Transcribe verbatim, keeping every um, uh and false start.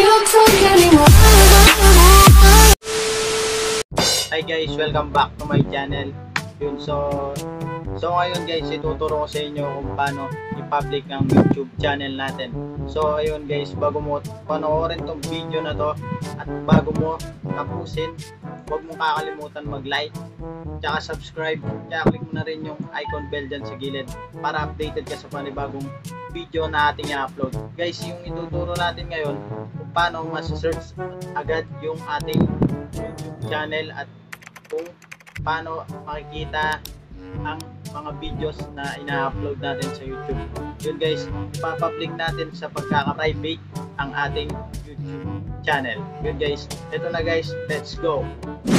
your talk anymore. Hi guys, welcome back to my channel. Yun, so so ngayon guys, ituturo ko sa inyo kung paano i-public ang YouTube channel natin. So ayun guys, bago mo panoorin tong video na to at bago mo tapusin, huwag mong kakalimutan mag-like tsaka subscribe, tsaka click mo na rin yung icon bell dyan sa gilid para updated ka sa panibagong video na ating i-upload. Guys, yung ituturo natin ngayon kung paano mas-search agad yung ating YouTube channel at kung paano makikita ang mga videos na ina-upload natin sa YouTube. Yun guys, ipapublic natin sa pagkaka-private ang ating YouTube channel. Yun guys, ito na guys, let's go!